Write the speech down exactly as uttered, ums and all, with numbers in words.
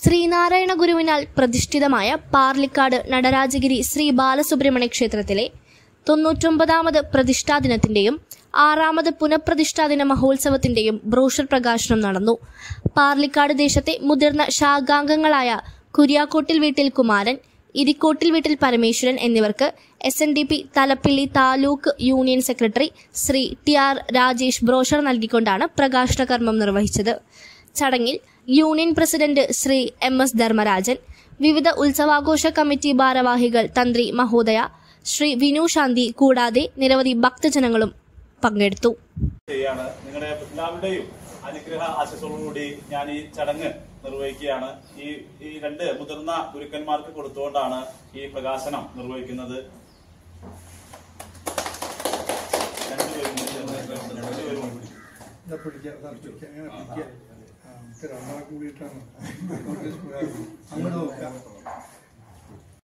ശ്രീനാരായണ ഗുരുവിനാൽ പ്രതിഷ്ഠിതമായ പാർലിക്കാട് നടരാജഗിരി ശ്രീ ബാലസുബ്രഹ്മണ്യ ക്ഷേത്രത്തിലെ തൊണ്ണൂറ്റൊമ്പതാമത് പ്രതിഷ്ഠാദിനത്തിന്റെയും ആറാമത് പുനഃപ്രതിഷ്ഠാദിന മഹോത്സവത്തിന്റെയും ബ്രോഷർ പ്രകാശനം നടന്നു. പാർലിക്കാട് ദേശത്തെ മുതിർന്ന ശാഖാംഗങ്ങളായ കുര്യാക്കോട്ടിൽ വീട്ടിൽ കുമാരൻ, ഇരിക്കോട്ടിൽ വീട്ടിൽ പരമേശ്വരൻ എന്നിവർക്ക് S N D P Thalappilly taluk union secretary Shri T R Rajesh brochure നൽകിക്കൊണ്ടാണ് പ്രകാശന കർമ്മം നിർവഹിച്ചത്. ചടങ്ങിൽ union president Shri M S Dharmarajan, വിവിധ ഉത്സവാഘോഷ കമ്മിറ്റി ഭാരവാഹികൾ, തന്ത്രി മഹോദയ, ശ്രീ വിനു ശാന്തി കൂടാതെ നിരവധി ഭക്തജനങ്ങളും പങ്കെടുത്തു. നിങ്ങളുടെ എല്ലാവരുടെയും അനുഗ്രഹ ആശംസകളോടുകൂടി ഞാൻ ഈ ചടങ്ങ് നിർവഹിക്കുകയാണ്. ഈ ഈ രണ്ട് മുതിർന്ന ഗുരുക്കന്മാർക്ക് കൊടുത്തുകൊണ്ടാണ് ഈ പ്രകാശനം നിർവഹിക്കുന്നത്. കൂടിയിട്ടാണ് അങ്ങോട്ട് നോക്കാം.